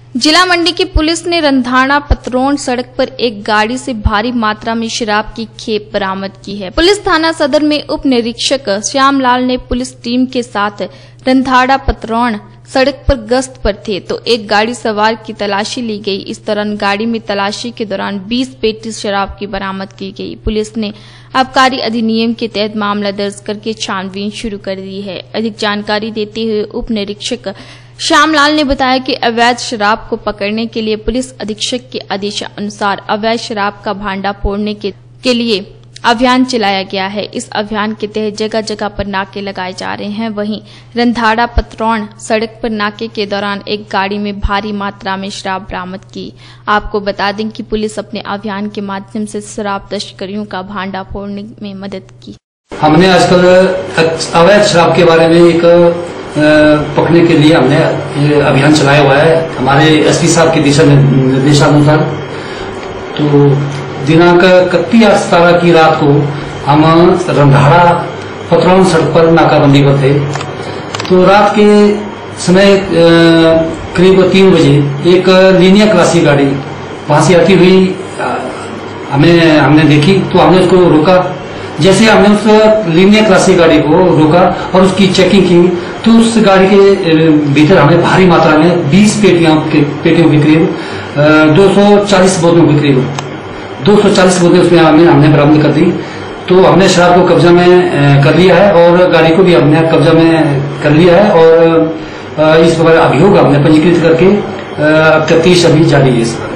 जिला मंडी की पुलिस ने रंधाना पतरौन सड़क पर एक गाड़ी से भारी मात्रा में शराब की खेप बरामद की है। पुलिस थाना सदर में उप निरीक्षक श्यामलाल ने पुलिस टीम के साथ रंधाना पतरौन सड़क पर गश्त पर थे तो एक गाड़ी सवार की तलाशी ली गई। इस दौरान गाड़ी में तलाशी के दौरान 20 पेटी शराब की बरामद की गई। पुलिस ने आबकारी अधिनियम के तहत मामला दर्ज करके छानबीन शुरू कर दी है। अधिक जानकारी देते हुए उप निरीक्षक श्यामलाल ने बताया कि अवैध शराब को पकड़ने के लिए पुलिस अधीक्षक के आदेशानुसार अवैध शराब का भांडा फोड़ने के लिए अभियान चलाया गया है। इस अभियान के तहत जगह जगह पर नाके लगाए जा रहे हैं। वहीं रंधाना पतरौन सड़क पर नाके के दौरान एक गाड़ी में भारी मात्रा में शराब बरामद की। आपको बता दें कि पुलिस अपने अभियान के माध्यम से शराब तस्करियों का भांडा फोड़ने में मदद की। हमने आजकल अवैध शराब के बारे में एक पकड़ने के लिए हमने अभियान चलाया हुआ है हमारे एसपी साहब के दिशा निर्देशानुसार। तो दिनांक 31/17 की रात को हम रंधाना पतरौन सड़क पर नाकाबंदी पर थे। तो रात के समय करीब 3 बजे एक लीनियर क्लासी गाड़ी वहां से आती हुई हमने देखी तो हमने उसको रोका। जैसे हमने उस लीनियर क्लासी गाड़ी को रोका और उसकी चेकिंग की तो उस गाड़ी के भीतर हमें भारी मात्रा में 20 पेटियों के करीब 240 बोतलों के करीब 240 बोतलें उसमें हमने बरामद कर दी। तो हमने शराब को कब्जा में कर लिया है और गाड़ी को भी हमने कब्जा में कर लिया है और इस प्रकार अभियोग हमने पंजीकृत करके तफ्तीश अभी जारी है।